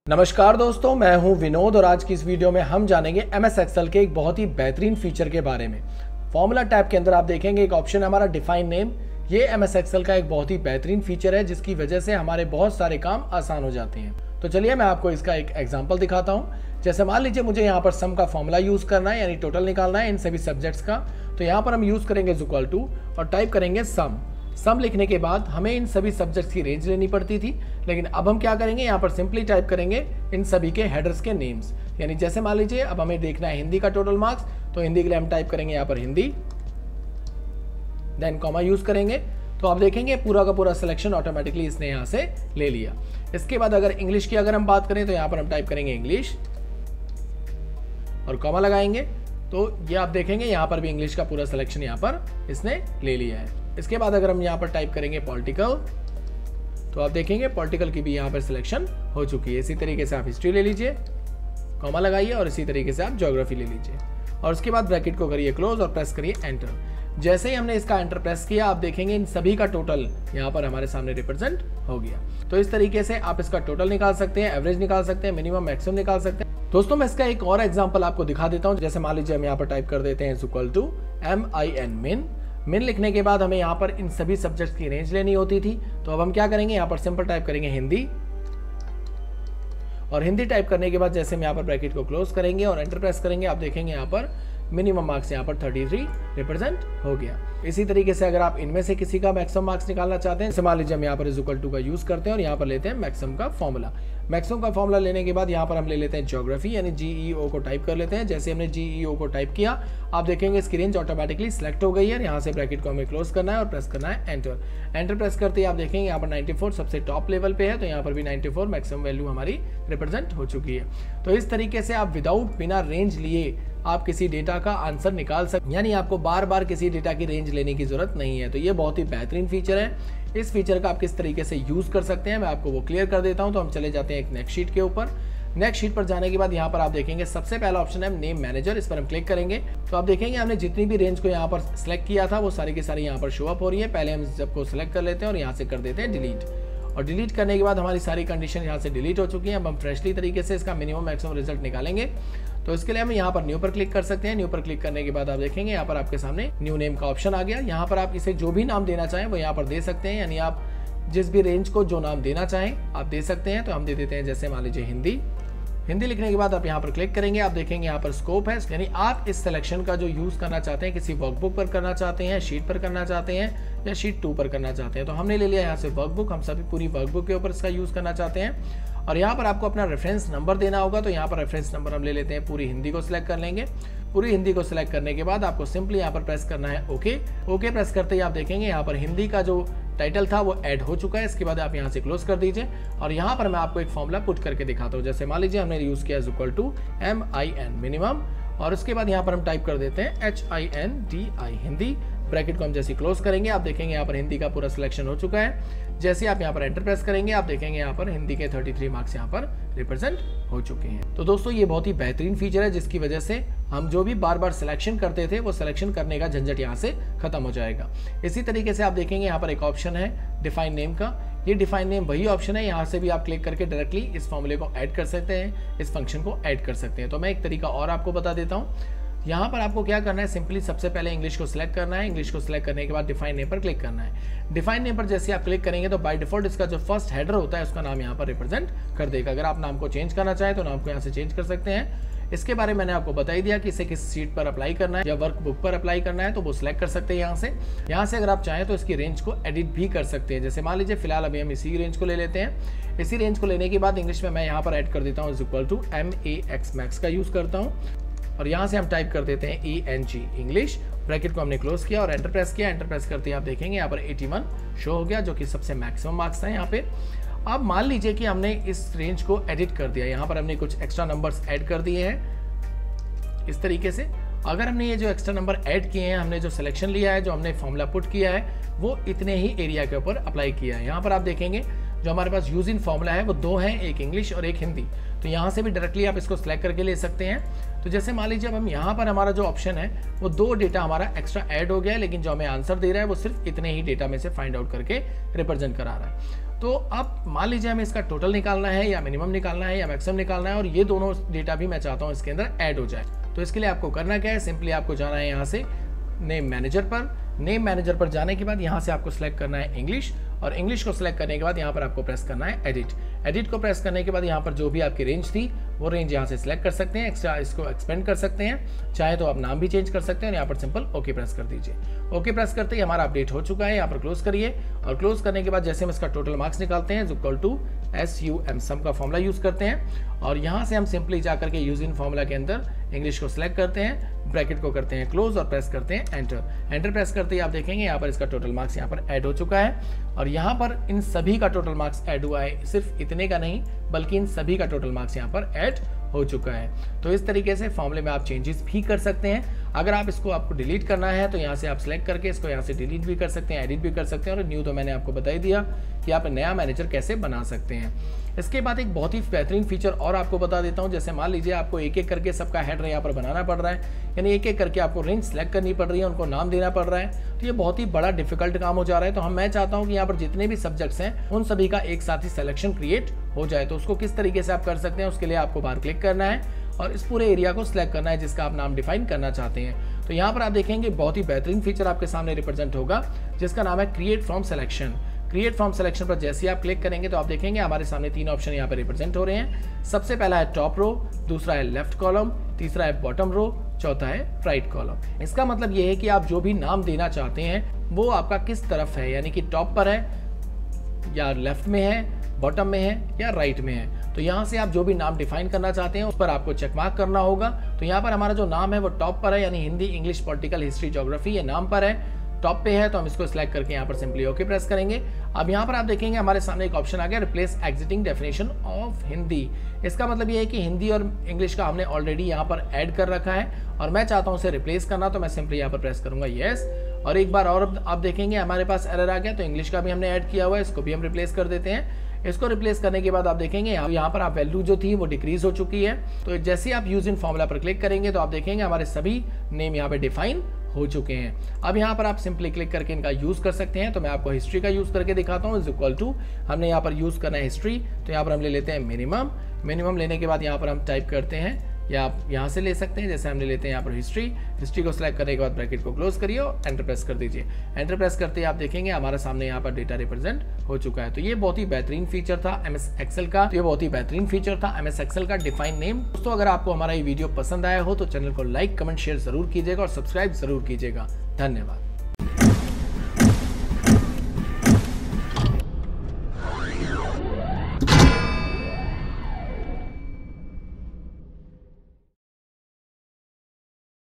नमस्कार दोस्तों, मैं हूं विनोद और आज की इस वीडियो में हम जानेंगे MS एक्सेल के एक बहुत ही बेहतरीन फीचर के बारे में। फॉर्मूला टैब के अंदर आप देखेंगे एक ऑप्शन है हमारा डिफाइन नेम। ये MS एक्सेल का एक बहुत ही बेहतरीन फीचर है जिसकी वजह से हमारे बहुत सारे काम आसान हो जाते हैं। तो चलिए मैं आपको इसका एक एग्जाम्पल दिखाता हूँ। जैसे मान लीजिए मुझे यहाँ पर सम का फॉर्मूला यूज करना है, यानी टोटल निकालना है इन सभी सब्जेक्ट्स का। तो यहाँ पर हम यूज करेंगे इक्वल टू और टाइप करेंगे सम लिखने के बाद हमें इन सभी सब्जेक्ट्स की रेंज लेनी पड़ती थी, लेकिन अब हम क्या करेंगे, यहाँ पर सिंपली टाइप करेंगे इन सभी के हेडर्स के नेम्स। यानी जैसे मान लीजिए अब हमें देखना है हिंदी का टोटल मार्क्स, तो हिंदी के लिए हम टाइप करेंगे यहाँ पर हिंदी, देन कॉमा यूज करेंगे। तो आप देखेंगे पूरा का पूरा सिलेक्शन ऑटोमेटिकली इसने यहाँ से ले लिया। इसके बाद अगर इंग्लिश की अगर हम बात करें तो यहाँ पर हम टाइप करेंगे इंग्लिश और कॉमा लगाएंगे। तो ये आप देखेंगे यहाँ पर भी इंग्लिश का पूरा सिलेक्शन यहाँ पर इसने ले लिया है। इसके बाद अगर हम यहाँ पर टाइप करेंगे पॉलिटिकल, तो आप देखेंगे पॉलिटिकल की भी यहाँ पर सिलेक्शन हो चुकी है। इसी तरीके से आप हिस्ट्री ले लीजिए, कॉमा लगाइए और इसी तरीके से आप ज्योग्राफी ले लीजिए और उसके बाद ब्रैकेट को करिए क्लोज और प्रेस करिए एंटर। जैसे ही हमने इसका एंटर प्रेस किया आप देखेंगे इन सभी का टोटल यहाँ पर हमारे सामने रिप्रेजेंट हो गया। तो इस तरीके से आप इसका टोटल निकाल सकते हैं, एवरेज निकाल सकते हैं, मिनिमम मैक्सिमम निकाल सकते हैं। दोस्तों मैं इसका एक और एग्जांपल आपको दिखा देता हूँ। जैसे मान लीजिए हम यहाँ पर टाइप कर देते हैं इक्वल टू MIN मिन लिखने के बाद हमें यहाँ पर इन सभी सब्जेक्ट्स की रेंज लेनी होती थी। तो अब हम क्या करेंगे, यहाँ पर सिंपल टाइप करेंगे हिंदी और हिंदी टाइप करने के बाद जैसे हम यहाँ पर ब्रैकेट को क्लोज करेंगे और एंटर प्रेस करेंगे आप देखेंगे यहाँ पर मिनिमम मार्क्स यहाँ पर 33 रिप्रेजेंट हो गया। इसी तरीके से अगर आप इनमें से किसी का मैक्सिमम मार्क्स निकालना चाहते हैं, मान लीजिए हम यहाँ पर इक्वल टू का यूज करते हैं और यहाँ पर लेते हैं मैक्सिमम का फॉर्मूला। मैक्सिमम का फॉर्मूला लेने के बाद यहाँ पर हम ले लेते हैं ज्योग्राफी, यानी GEO को टाइप कर लेते हैं। जैसे हमने GEO को टाइप किया आप देखेंगे इसकी रेंज ऑटोमेटिकली सिलेक्ट हो गई है। यहाँ से ब्रैकेट को हमें क्लोज करना है और प्रेस करना है एंटर। एंटर प्रेस करते ही आप देखेंगे यहाँ पर 94 सबसे टॉप लेवल पे है, तो यहाँ पर भी 94 मैक्सिमम वैल्यू हमारी रिप्रेजेंट हो चुकी है। तो इस तरीके से आप विदाउट बिना रेंज लिए आप किसी डेटा का आंसर निकाल सकते, यानी आपको बार बार किसी डेटा की रेंज लेने की जरूरत नहीं है। तो ये बहुत ही बेहतरीन फीचर है। इस फीचर का आप किस तरीके से यूज कर सकते हैं मैं आपको वो क्लियर कर देता हूं। तो हम चले जाते हैं एक नेक्स्ट शीट के ऊपर। नेक्स्ट शीट पर जाने के बाद यहाँ पर आप देखेंगे सबसे पहला ऑप्शन है नेम मैनेजर, इस पर हम क्लिक करेंगे। तो आप देखेंगे हमने जितनी भी रेंज को यहाँ पर सिलेक्ट किया था वो सारी की सारी यहाँ पर शो अप हो रही है। पहले हम सबको सिलेक्ट कर लेते हैं और यहाँ से कर देते हैं डिलीट, और डिलीट करने के बाद हमारी सारी कंडीशन यहाँ से डिलीट हो चुकी है। अब हम फ्रेशली तरीके से इसका मिनिमम मैक्सिमम रिजल्ट निकालेंगे। तो इसके लिए हम यहाँ पर न्यू पर क्लिक कर सकते हैं। न्यू पर क्लिक करने के बाद आप देखेंगे यहाँ पर आपके सामने न्यू नेम का ऑप्शन आ गया। यहाँ पर आप इसे जो भी नाम देना चाहें वो यहाँ पर दे सकते हैं, यानी आप जिस भी रेंज को जो नाम देना चाहें आप दे सकते हैं। तो हम दे देते हैं जैसे मान लीजिए हिंदी लिखने के बाद आप यहाँ पर क्लिक करेंगे आप देखेंगे यहाँ पर स्कोप है, यानी आप इस सिलेक्शन का जो यूज करना चाहते हैं किसी वर्कबुक पर करना चाहते हैं, शीट पर करना चाहते हैं या शीट 2 पर करना चाहते हैं। तो हमने ले लिया यहाँ से वर्कबुक, हम सभी पूरी वर्कबुक के ऊपर इसका यूज करना चाहते हैं। और यहाँ पर आपको अपना रेफरेंस नंबर देना होगा, तो यहाँ पर रेफरेंस नंबर हम ले लेते हैं, पूरी हिंदी को सिलेक्ट कर लेंगे। पूरी हिंदी को सिलेक्ट करने के बाद आपको सिंपली यहाँ पर प्रेस करना है ओके प्रेस करते ही आप देखेंगे यहाँ पर हिंदी का जो टाइटल था वो ऐड हो चुका है। इसके बाद आप यहाँ से क्लोज कर दीजिए और यहाँ पर मैं आपको एक फॉर्मूला पुट करके दिखाता हूँ। जैसे मान लीजिए हमने यूज किया इक्वल टू MIN मिनिमम, और उसके बाद यहाँ पर हम टाइप कर देते हैं HINDI हिंदी। ब्रैकेट को हम जैसे क्लोज करेंगे आप देखेंगे यहाँ पर हिंदी का पूरा सिलेक्शन हो चुका है। जैसे आप यहाँ पर एंटर प्रेस करेंगे आप देखेंगे यहाँ पर हिंदी के 33 मार्क्स यहाँ पर रिप्रेजेंट हो चुके हैं। तो दोस्तों ये बहुत ही बेहतरीन फीचर है जिसकी वजह से हम जो भी बार बार सिलेक्शन करते थे वो सिलेक्शन करने का झंझट यहाँ से खत्म हो जाएगा। इसी तरीके से आप देखेंगे यहाँ पर एक ऑप्शन है डिफाइन नेम का। ये डिफाइन नेम वही ऑप्शन है, यहाँ से भी आप क्लिक करके डायरेक्टली इस फॉर्मूले को ऐड कर सकते हैं, इस फंक्शन को ऐड कर सकते हैं। तो मैं एक तरीका और आपको बता देता हूँ। यहाँ पर आपको क्या करना है, सिंपली सबसे पहले इंग्लिश को सिलेक्ट करना है। इंग्लिश को सिलेक्ट करने के बाद डिफाइन नेम पर क्लिक करना है। डिफाइन नेम पर जैसे आप क्लिक करेंगे तो बाय डिफॉल्ट इसका जो फर्स्ट हेडर होता है उसका नाम यहाँ पर रिप्रेजेंट कर देगा। अगर आप नाम को चेंज करना चाहें तो नाम को यहाँ से चेंज कर सकते हैं। इसके बारे में मैंने आपको बता ही दिया कि इसे किस शीट पर अप्लाई करना है या वर्कबुक पर अप्लाई करना है, तो वो सिलेक्ट कर सकते हैं। यहाँ से अगर आप चाहें तो इसकी रेंज को एडिट भी कर सकते हैं। जैसे मान लीजिए फिलहाल अभी हम इसी रेंज को ले लेते हैं। इसी रेंज को लेने के बाद इंग्लिश में मैं यहाँ पर ऐड कर देता हूँ इक्वल टू MAX मैक्स का यूज करता हूँ और यहाँ से हम टाइप कर देते हैं ENG इंग्लिश। ब्रैकेट को हमने क्लोज किया और एंटर प्रेस किया। एंटर प्रेस करते ही आप देखेंगे यहाँ पर 81 शो हो गया, जो कि सबसे मैक्सिमम मार्क्स था यहाँ पे। अब मान लीजिए कि हमने इस रेंज को एडिट कर दिया, यहाँ पर हमने कुछ एक्स्ट्रा नंबर्स ऐड कर दिए हैं इस तरीके से। अगर हमने ये जो एक्स्ट्रा नंबर ऐड किए हैं, हमने जो सिलेक्शन लिया है, जो हमने फॉर्मूला पुट किया है, वो इतने ही एरिया के ऊपर अप्लाई किया है। यहाँ पर आप देखेंगे जो हमारे पास यूज इन फॉर्मूला है वो 2 हैं, एक इंग्लिश और एक हिंदी। तो यहाँ से भी डायरेक्टली आप इसको सिलेक्ट करके ले सकते हैं। तो जैसे मान लीजिए अब हम यहाँ पर हमारा जो ऑप्शन है वो 2 डेटा हमारा एक्स्ट्रा ऐड हो गया है, लेकिन जो हमें आंसर दे रहा है वो सिर्फ इतने ही डेटा में से फाइंड आउट करके रिप्रेजेंट करा रहा है। तो अब मान लीजिए हमें इसका टोटल निकालना है या मिनिमम निकालना है या मैक्सिमम निकालना है, और ये दोनों डेटा भी मैं चाहता हूँ इसके अंदर ऐड हो जाए। तो इसके लिए आपको करना क्या है, सिंपली आपको जाना है यहाँ से नेम मैनेजर पर। नेम मैनेजर पर जाने के बाद यहाँ से आपको सिलेक्ट करना है इंग्लिश, और इंग्लिश को सिलेक्ट करने के बाद यहाँ पर आपको प्रेस करना है एडिट। एडिट को प्रेस करने के बाद यहाँ पर जो भी आपकी रेंज थी वो रेंज यहाँ से सिलेक्ट कर सकते हैं, एक्स्ट्रा इसको एक्सपेंड कर सकते हैं, चाहे तो आप नाम भी चेंज कर सकते हैं, और यहाँ पर सिंपल ओके प्रेस कर दीजिए। ओके प्रेस करते ही हमारा अपडेट हो चुका है। यहाँ पर क्लोज करिए, और क्लोज करने के बाद जैसे हम इसका टोटल मार्क्स निकालते हैं इक्वल टू SUM सम का फॉर्मूला यूज करते हैं, और यहाँ से हम सिंपली जाकर के यूज इन फॉर्मूला के अंदर इंग्लिश को सिलेक्ट करते हैं, ब्रैकेट को करते हैं क्लोज और प्रेस करते हैं एंटर। एंटर प्रेस करते ही आप देखेंगे यहाँ पर इसका टोटल मार्क्स यहाँ पर ऐड हो चुका है, और यहाँ पर इन सभी का टोटल मार्क्स ऐड हुआ है, सिर्फ इतने का नहीं बल्कि इन सभी का टोटल मार्क्स यहाँ पर ऐड हो चुका है। तो इस तरीके से फॉर्मूले में आप चेंजेस भी कर सकते हैं। अगर आप इसको आपको डिलीट करना है तो यहाँ से आप सिलेक्ट करके इसको यहाँ से डिलीट भी कर सकते हैं, एडिट भी कर सकते हैं, और न्यू तो मैंने आपको बता ही दिया कि आप नया मैनेजर कैसे बना सकते हैं। इसके बाद एक बहुत ही बेहतरीन फीचर और आपको बता देता हूँ। जैसे मान लीजिए आपको एक एक करके सबका हेडर यहाँ पर बनाना पड़ रहा है, यानी एक एक करके आपको रेंज सेलेक्ट करनी पड़ रही है, उनको नाम देना पड़ रहा है, तो ये बहुत ही बड़ा डिफिकल्ट काम हो जा रहा है। तो मैं चाहता हूँ कि यहाँ पर जितने भी सब्जेक्ट्स हैं उन सभी का एक साथ ही सिलेक्शन क्रिएट हो जाए। तो उसको किस तरीके से आप कर सकते हैं, उसके लिए आपको बाहर क्लिक करना है और इस पूरे एरिया को सिलेक्ट करना है जिसका आप नाम डिफाइन करना चाहते हैं। तो यहाँ पर आप देखेंगे बहुत ही बेहतरीन फीचर आपके सामने रिप्रेजेंट होगा जिसका नाम है create from selection. Create from selection पर जैसे ही आप क्लिक करेंगे तो आप देखेंगे हमारे सामने 3 ऑप्शन यहाँ पर रिप्रेजेंट हो रहे हैं। सबसे पहला है टॉप रो, दूसरा है लेफ्ट कॉलम, तीसरा है बॉटम रो, चौथा है राइट कॉलम। इसका मतलब ये है कि आप जो भी नाम देना चाहते हैं वो आपका किस तरफ है, यानी कि टॉप पर है या लेफ्ट में है, बॉटम में है या राइट में है। तो यहाँ से आप जो भी नाम डिफाइन करना चाहते हैं उस पर आपको चेक मार्क करना होगा। तो यहाँ पर हमारा जो नाम है वो टॉप पर है, यानी Hindi, English, political, history, geography, ये नाम पर है, टॉप पे है। तो हम इसको सिलेक्ट करके यहाँ पर सिंपली ओके प्रेस करेंगे। अब यहाँ पर आप देखेंगे हमारे सामने एक ऑप्शन आ गया replace existing definition of Hindi. इसका मतलब ये है कि हिंदी और इंग्लिश का हमने ऑलरेडी यहाँ पर ऐड कर रखा है और मैं चाहता हूँ उसे रिप्लेस करना, तो मैं सिंपली यहाँ पर प्रेस करूंगा यस। और एक बार और आप देखेंगे हमारे पास एरर आ गया, तो इंग्लिश का भी हमने ऐड किया हुआ है, इसको भी हम रिप्लेस कर देते हैं। इसको रिप्लेस करने के बाद आप देखेंगे यहाँ पर आप वैल्यू जो थी वो डिक्रीज हो चुकी है। तो जैसे आप यूज इन फॉर्मूला पर क्लिक करेंगे तो आप देखेंगे हमारे सभी नेम यहाँ पे डिफाइन हो चुके हैं। अब यहाँ पर आप सिंपली क्लिक करके इनका यूज कर सकते हैं। तो मैं आपको हिस्ट्री का यूज करके दिखाता हूँ। इक्वल टू हमने यहाँ पर यूज करना है हिस्ट्री, तो यहाँ पर हम ले लेते हैं मिनिमम। मिनिमम लेने के बाद यहाँ पर हम टाइप करते हैं, या आप यहाँ से ले सकते हैं, जैसे हम ले लेते हैं यहाँ पर हिस्ट्री। हिस्ट्री को सिलेक्ट करने के बाद ब्रैकेट को क्लोज करिए और एंटर प्रेस कर दीजिए। एंटर प्रेस करते ही आप देखेंगे हमारे सामने यहाँ पर डेटा रिप्रेजेंट हो चुका है। तो ये बहुत ही बेहतरीन फीचर था MS एक्सेल का। तो ये बहुत ही बेहतरीन फीचर था MS एक्सेल का डिफाइन नेम। दोस्तों अगर आपको हमारा ये वीडियो पसंद आया हो तो चैनल को लाइक, कमेंट, शेयर जरूर कीजिएगा और सब्सक्राइब जरूर कीजिएगा। धन्यवाद।